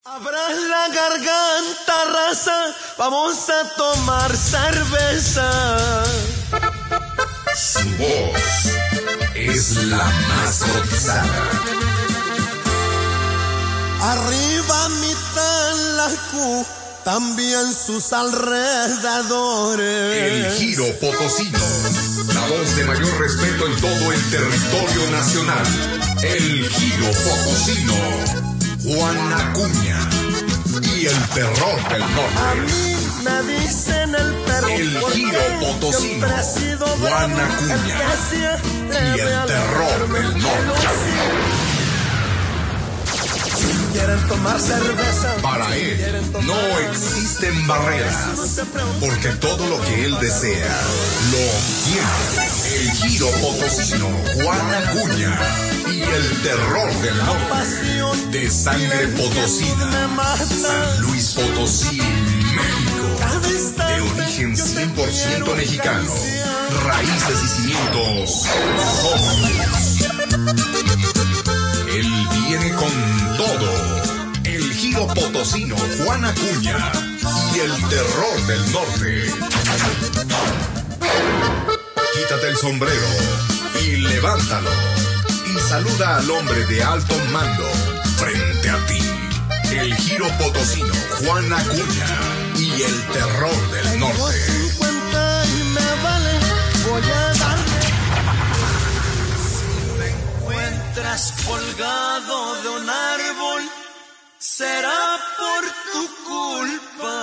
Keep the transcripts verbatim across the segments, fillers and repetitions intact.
Abras la garganta, raza, vamos a tomar cerveza. Su voz es la más cotizada. Arriba mitad la Q, también sus alrededores. El Giro Potosino, la voz de mayor respeto en todo el territorio nacional. El Giro Potosino, Juan Acuña y el terror del norte. A mí me dicen el perro. El Giro Potosino, Juan Acuña y el terror del norte. Quieren tomar cerveza. Para él no existen barreras, porque todo lo que él desea lo tiene. El Giro Potosino, Juan Acuña y el terror del norte, de sangre potosina, San Luis Potosí, México, de origen cien por ciento mexicano, raíces y cimientos jóvenes. Él viene con todo. El Giro Potosino, Juan Acuña y el terror del norte. Quítate el sombrero y levántalo y saluda al hombre de alto mando frente a ti. El Giro Potosino, Juan Acuña y el terror del norte. Tengo cincuenta y me vale, voy a darle. Encuentras colgado de un árbol, será por tu culpa.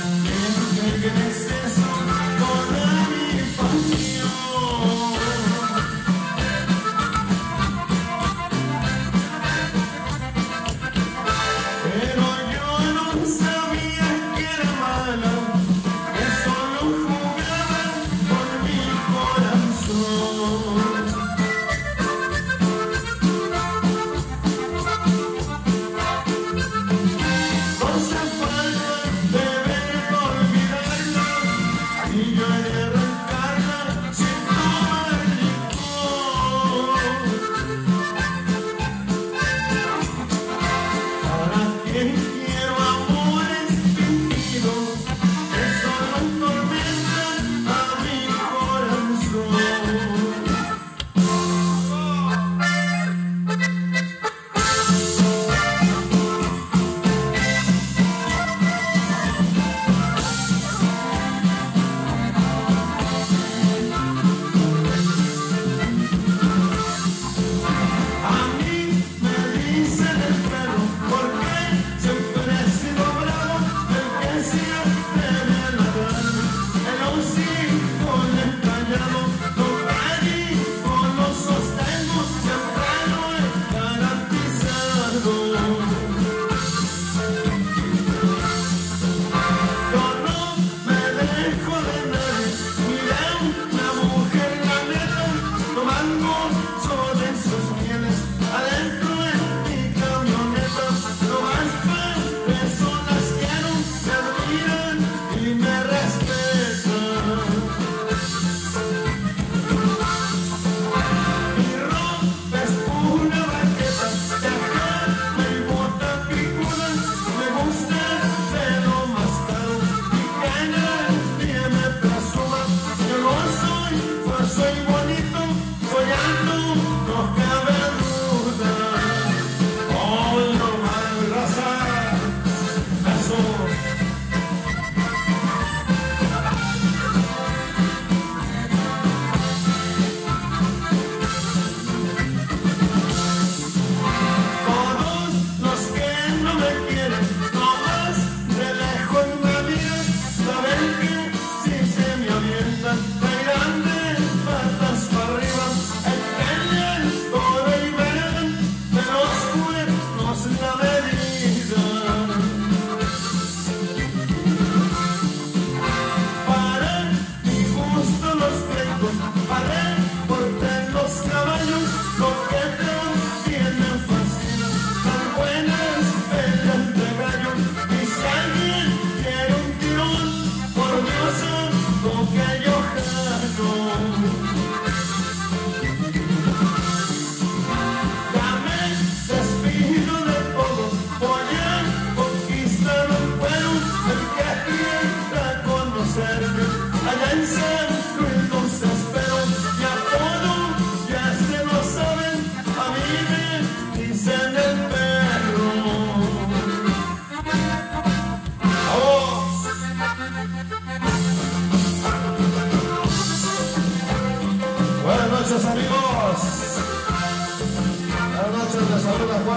Toda mi pasión.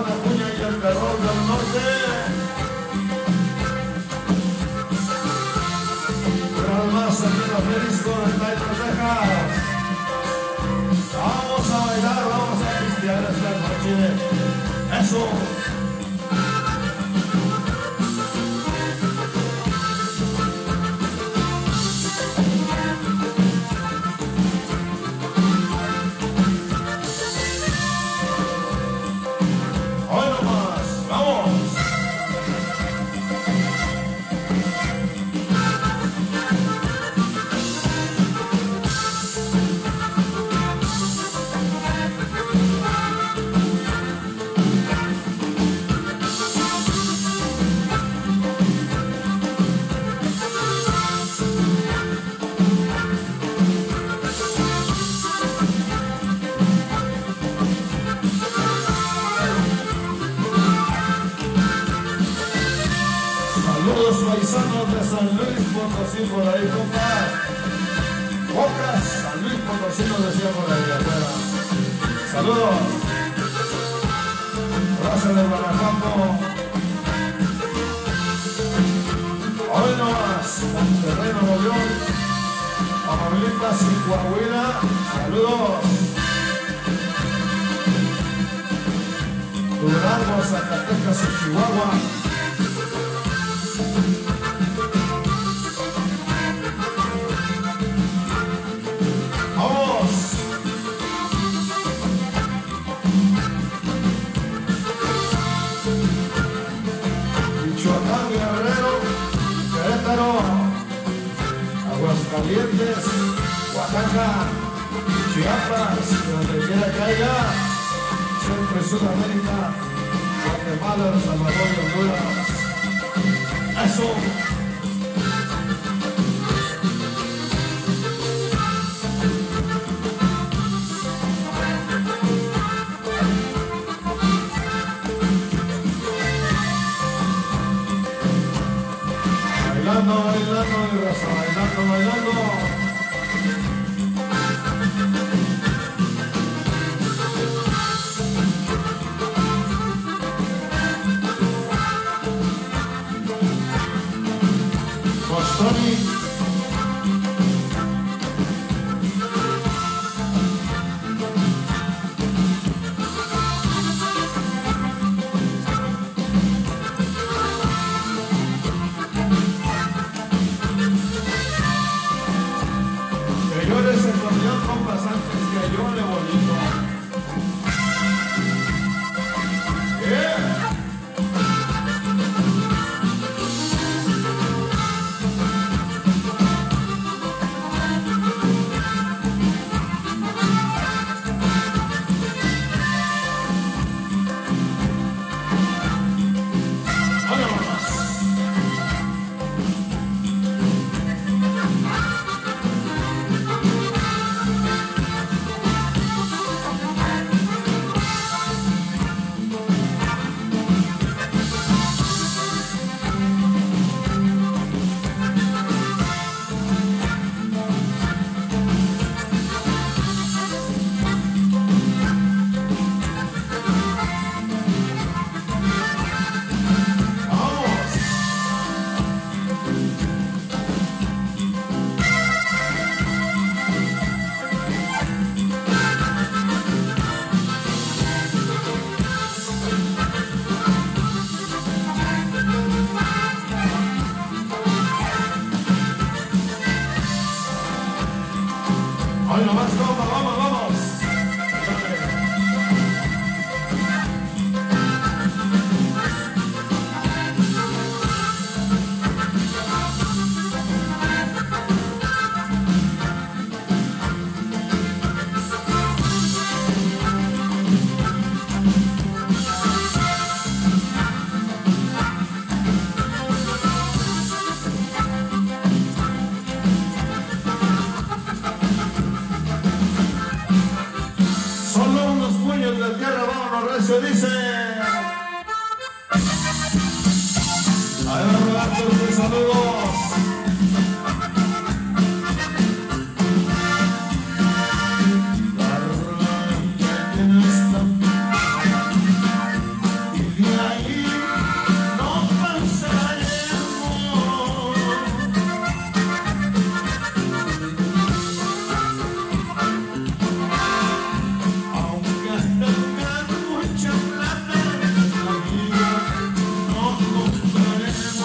Juan Acuña y el terror del norte. Una más aquí en la Jalisco del Tyler, Texas. Vamos a bailar, vamos a cristiar esta noche. Eso. Saludos paisanos de San Luis Potosí por ahí, compas. Bocas, San Luis Potosí nos decía por ahí afuera. Saludos. Raza de Guanajuato. Hoy nomás, Monterrey, Nuevo León. Tamaulipas y Coahuila. Saludos. Durango, Zacatecas y Chihuahua. Michoacán, Guerrero, Querétaro, Aguascalientes, Oaxaca, Chiapas, donde quiera que haya, siempre Sudamérica, Guatemala, El Salvador y Honduras. Eso. Bailando, bailando, mi raza, bailando, bailando. Bostoni. Señores, el campeón compa Sánchez, que yo le bonito. Yeah. Hoy nomás, compa, vamos, vamos. De tierra, vámonos, recio, dice. Ahí va Roberto, sus saludos.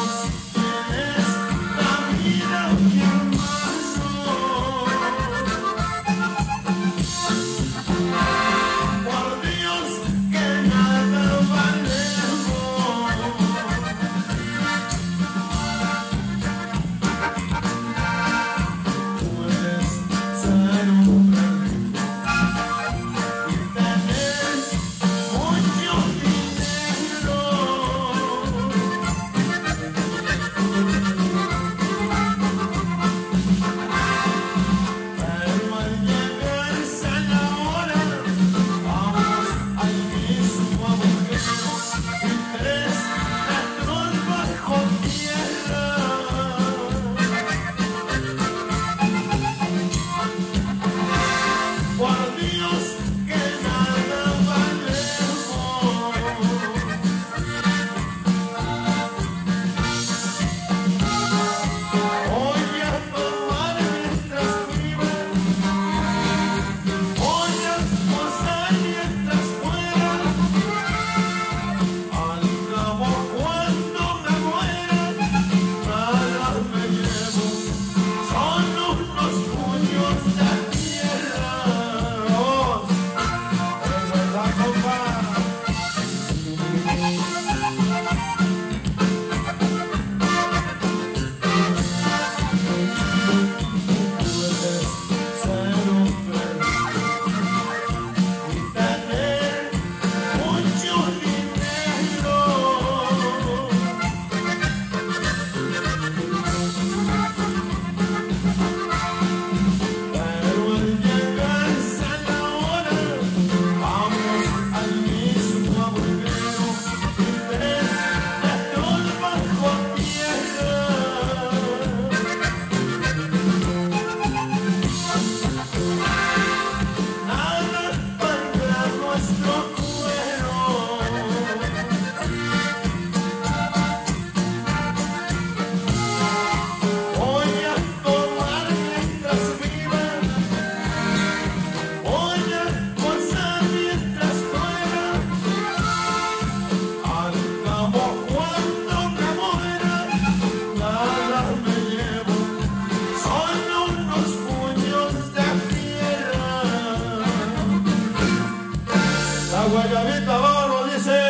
Guayabita abajo dice.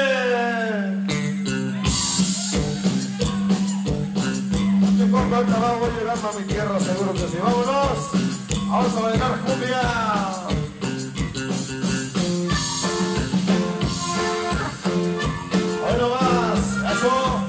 Este compa ahorita va, voy llegando a mi tierra, seguro que sí. Vámonos, vamos a bailar cumbia. Hoy no más, eso.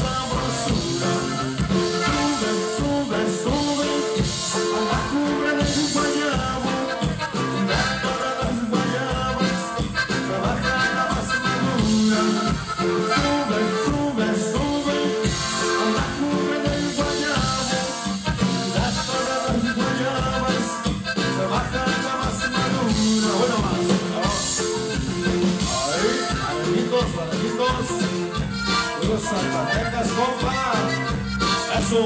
sabrosura. Sube, sube, sube a la cumbre del guayabo. De todas las guayabas se baja la más madura. Sube, sube, sube a la cumbre del guayabo. De todas las guayabas se baja la más madura. Bueno, más. Ahí, amiguitos, amiguitos. Los Zacatecas, compa. Eso.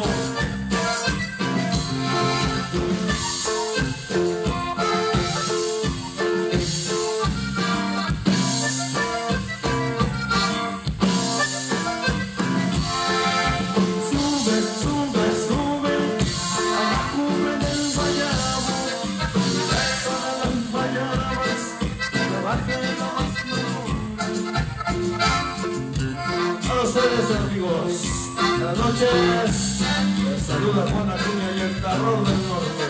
Sube, sube, sube a la cumbre del guayabo. De todas las guayabas se baja la más madura. A ustedes, amigos, buenas noches. Les saluda Juan Acuña y el terror del norte.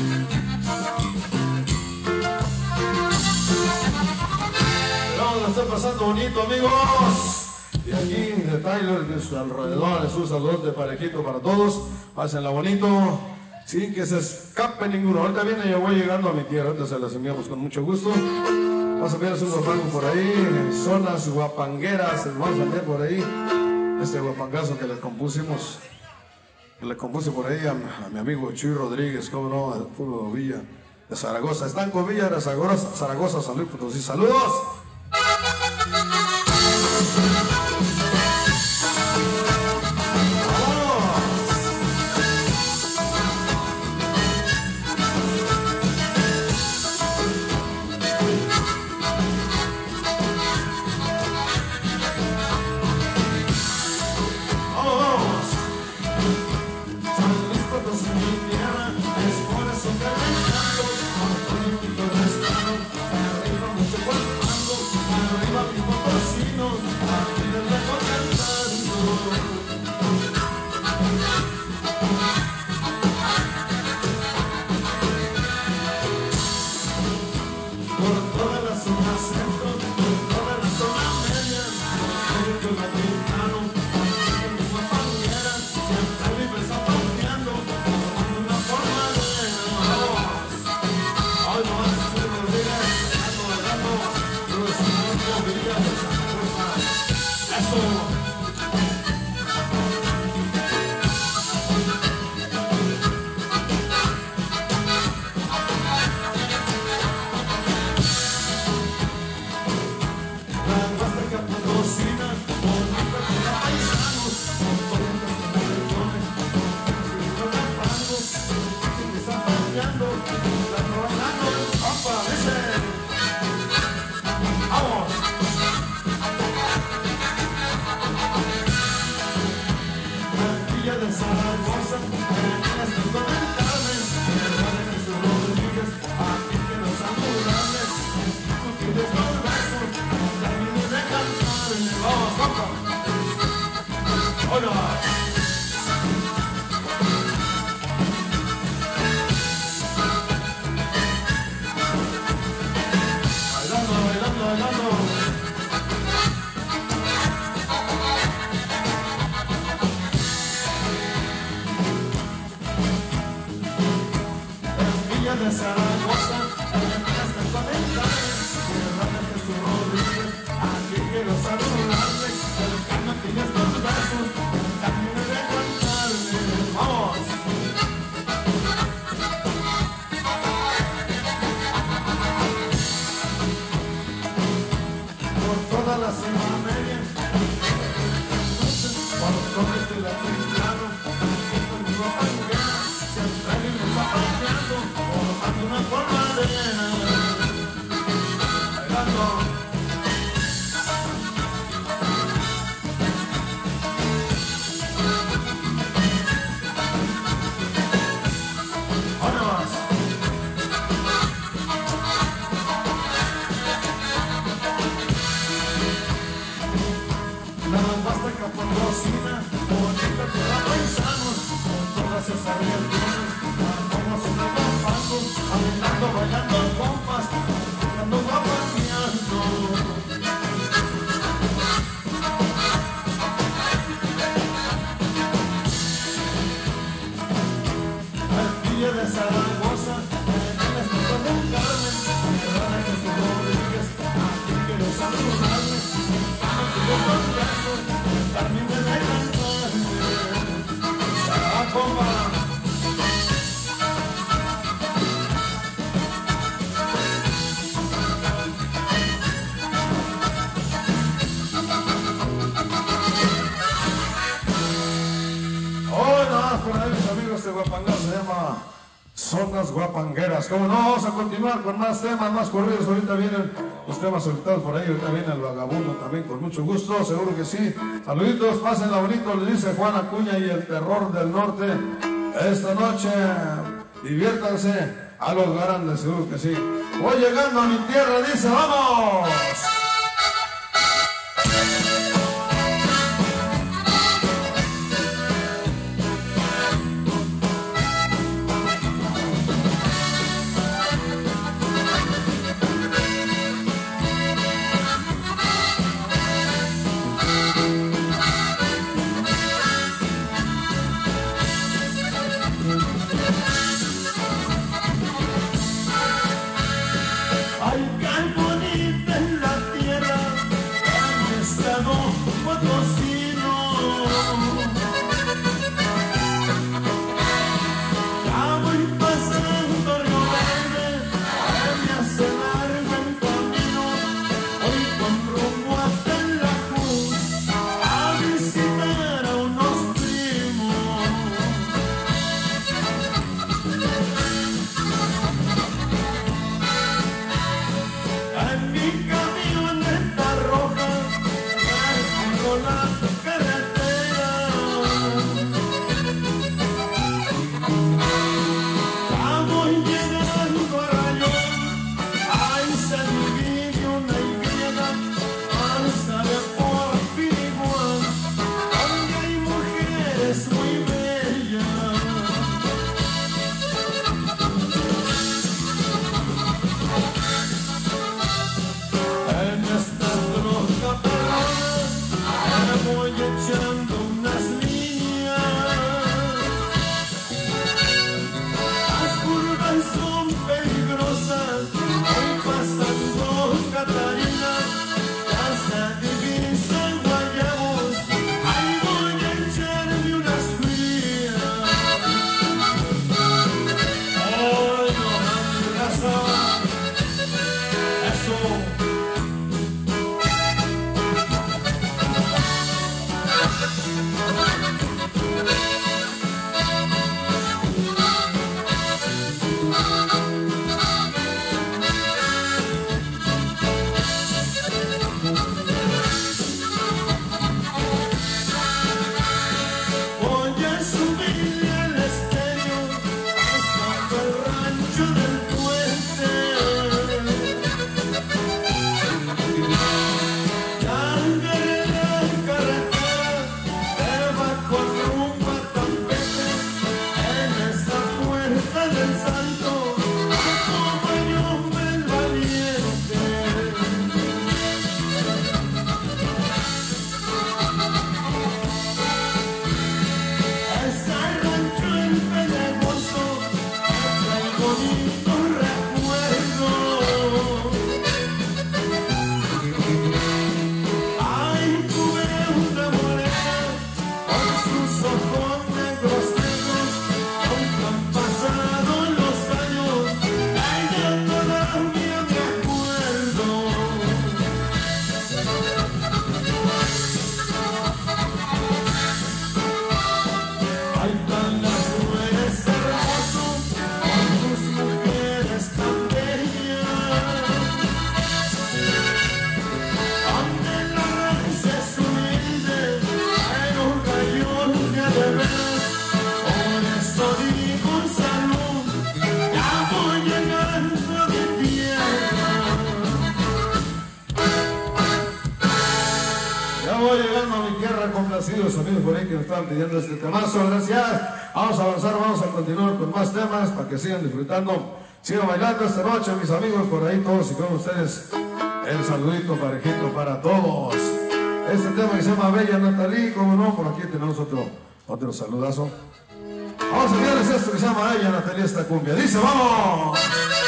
Vamos, la están pasando bonito, amigos. Y aquí de Tyler, de sus alrededores, un saludote parejito para todos. Pásenla bonito, sin que se escape ninguno. Ahorita viene, yo voy llegando a mi tierra, ahorita se las enviamos con mucho gusto. Vamos a enviar un guapango por ahí, zonas guapangueras, vamos a enviar por ahí. Este guapangazo que le compusimos, que le compuse por ahí a, a mi amigo Chuy Rodríguez, como no, del pueblo Villa de Zaragoza. Están con Villa de Zaragoza, Zaragoza, San Luis Potosí. ¡Saludos! de Zaragoza, de Jesús del Carmen, de Jesús Rodríguez, aquí quiero saludarme, yo con caso, Carmen de Carmen, Zaragoza. Por ahí mis amigos de Guapangá se llama Zonas Guapangueras. Como no, vamos a continuar con más temas, más corridos. Ahorita vienen los temas solitados por ahí, ahorita viene el Vagabundo también con mucho gusto, seguro que sí. Saluditos, pásenla bonito, le dice Juan Acuña y el Terror del Norte. Esta noche diviértanse a los grandes, seguro que sí. Voy llegando a mi tierra, dice, ¡vamos! Complacidos amigos por ahí que me estaban pidiendo este temazo, gracias. Vamos a avanzar, vamos a continuar con más temas para que sigan disfrutando, sigan bailando esta noche, mis amigos por ahí todos y con ustedes. El saludito parejito para todos. Este tema que se llama Bella Natalí, como no, por aquí tenemos otro, otro saludazo. Vamos a enviarles esto que se llama Ella Natalia esta cumbia. Dice, vamos.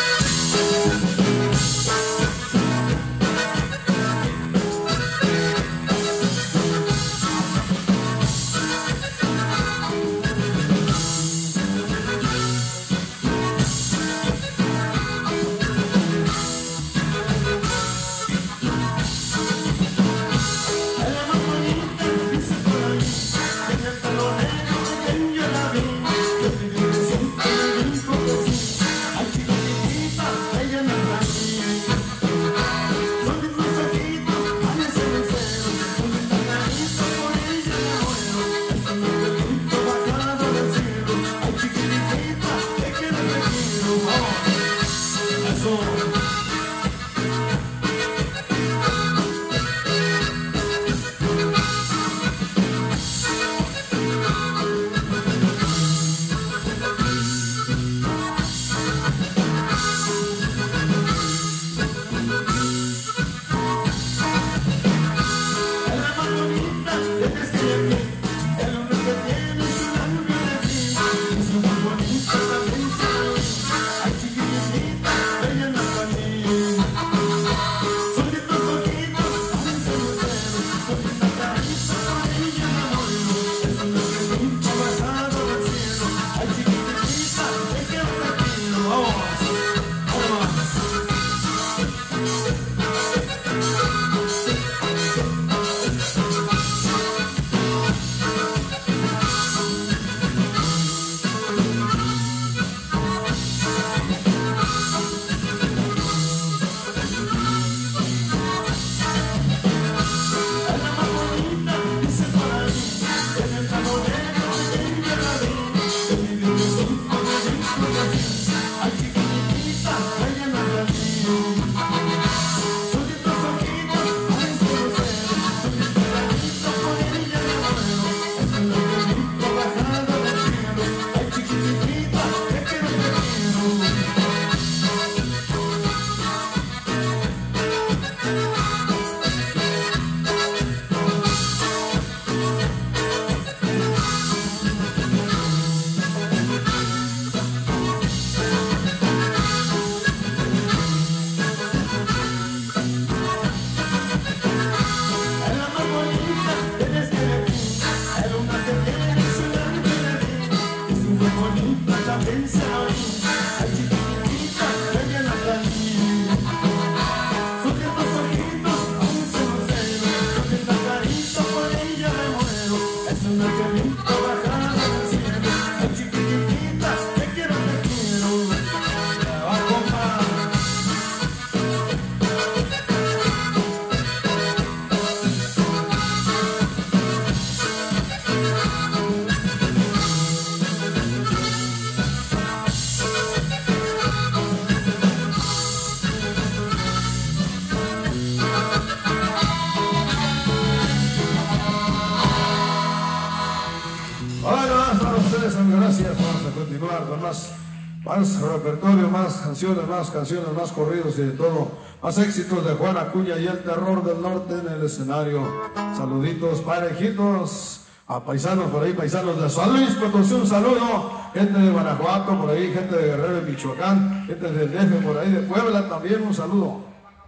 Gracias, vamos a continuar con más, más repertorio, más canciones, más canciones, más corridos y de todo, más éxitos de Juan Acuña y el Terror del Norte en el escenario. Saluditos parejitos a paisanos por ahí, paisanos de San Luis Potosí, un saludo, gente de Guanajuato por ahí, gente de Guerrero y Michoacán, gente del D F por ahí, de Puebla también, un saludo.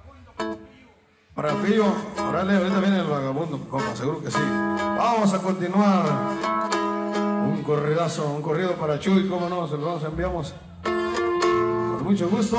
Para Pío, órale, ahorita viene el vagabundo, compa, seguro que sí. Vamos a continuar. Un corridazo, un corrido para Chuy, cómo no, se lo vamos, enviamos con mucho gusto.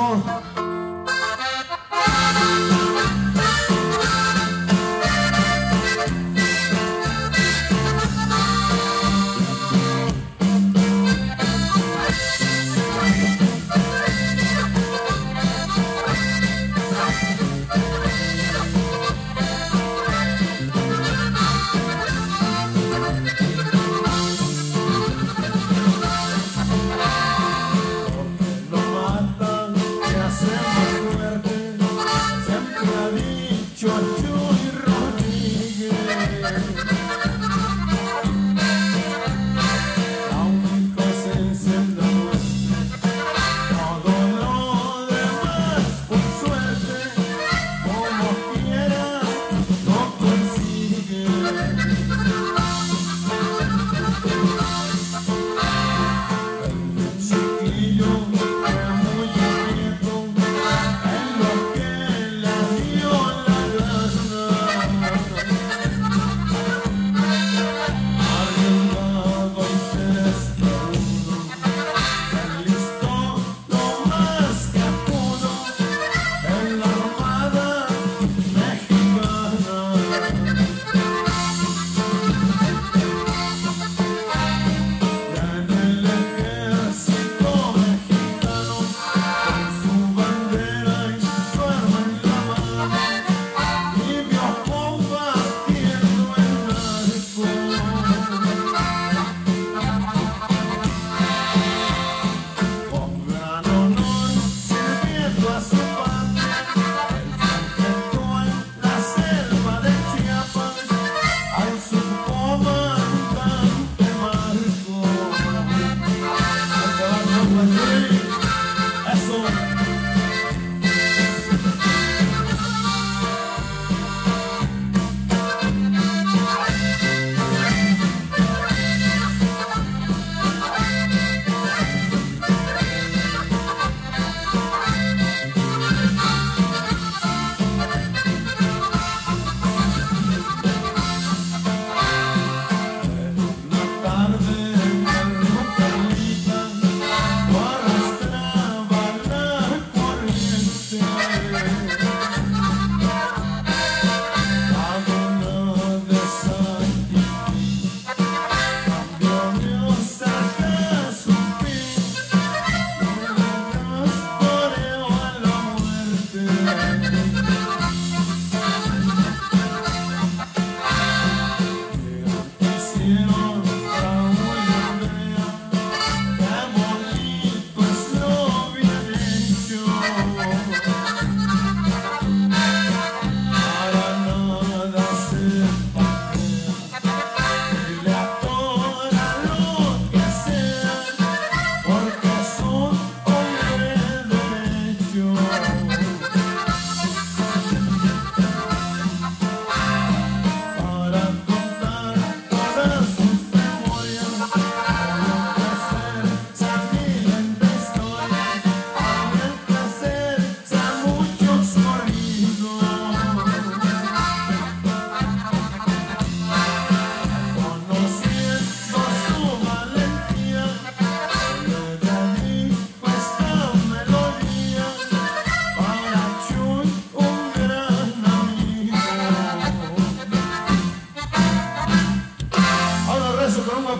Siempre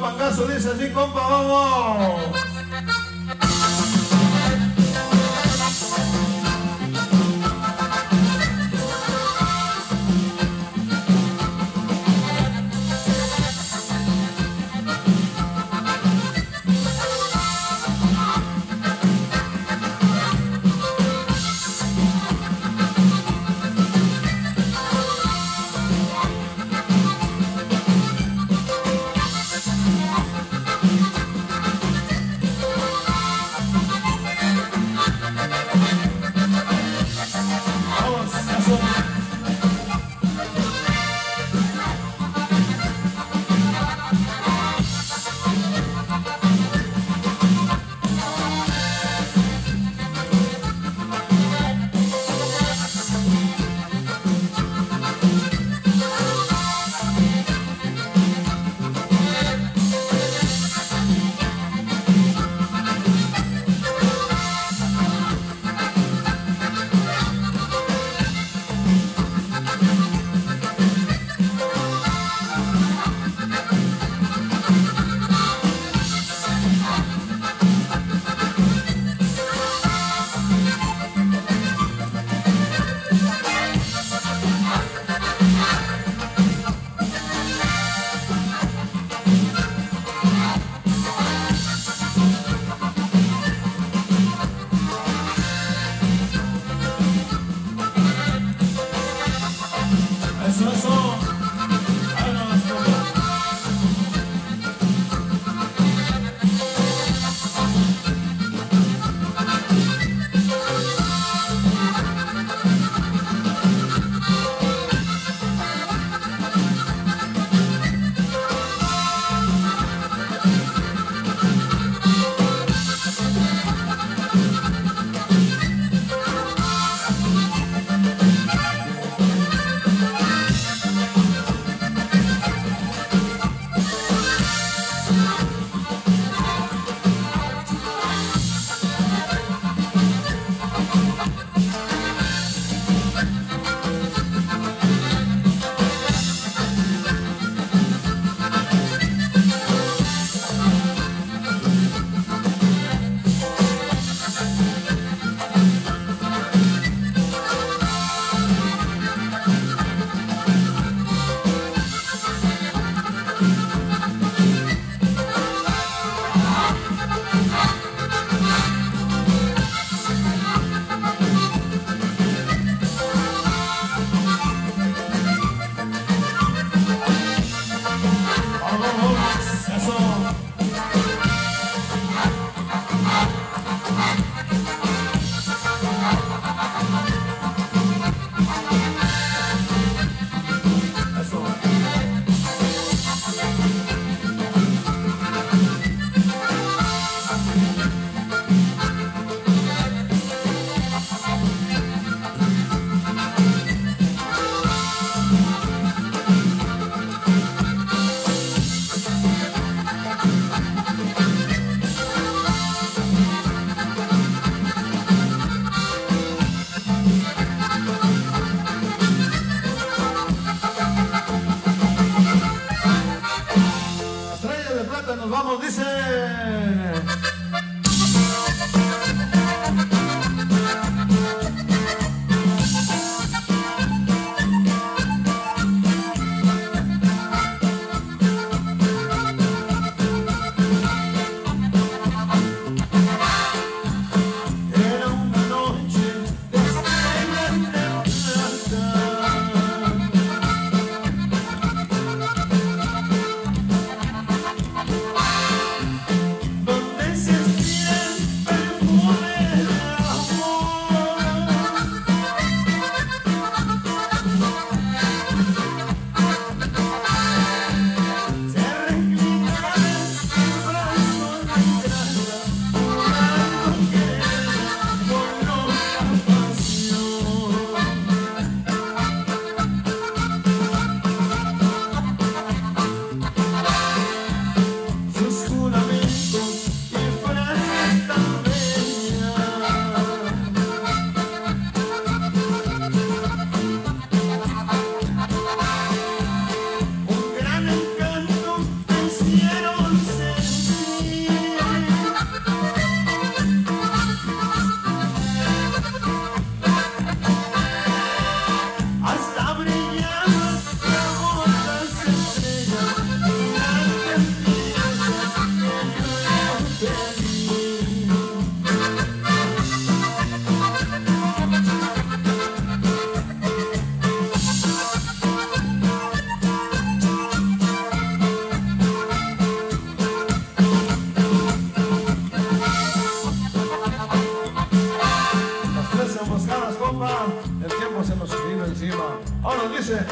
pangazo, dice así, compa, vamos. Vamos, dice. This is dice.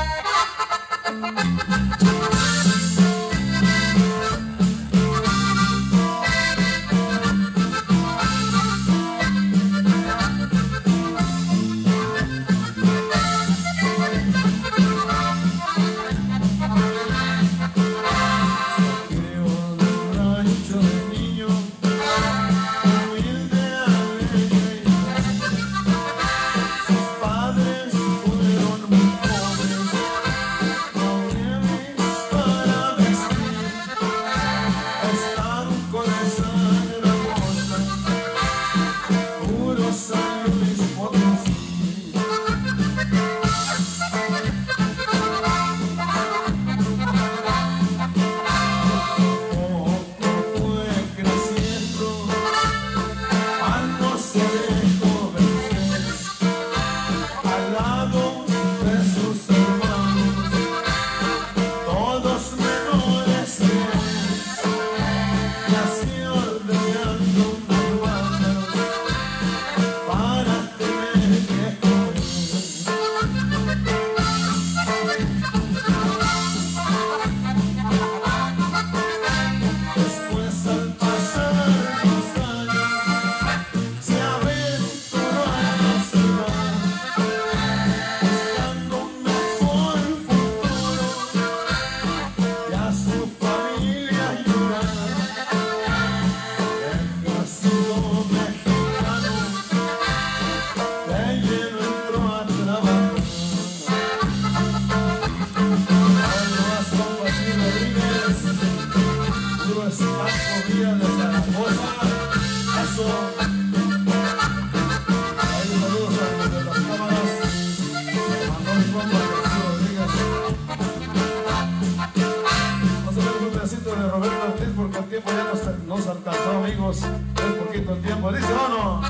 Nos alcanzó, amigos, es poquito el tiempo, dice o no.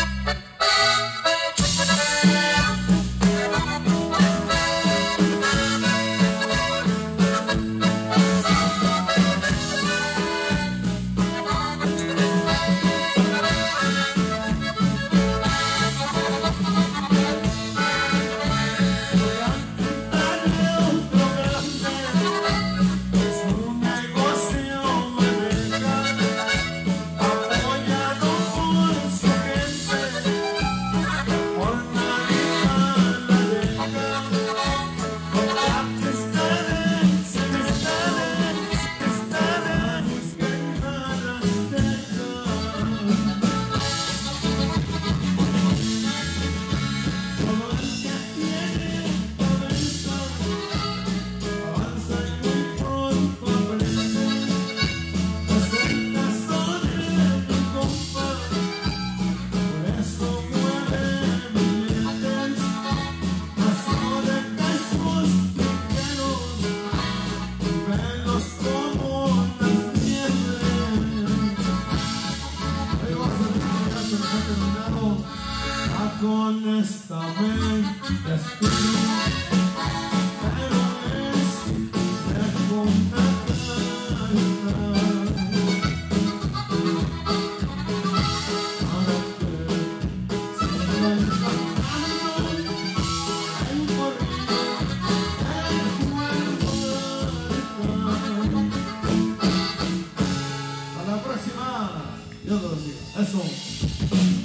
Honestamente estoy, pero es de una a la próxima. Dios los bendiga. Eso.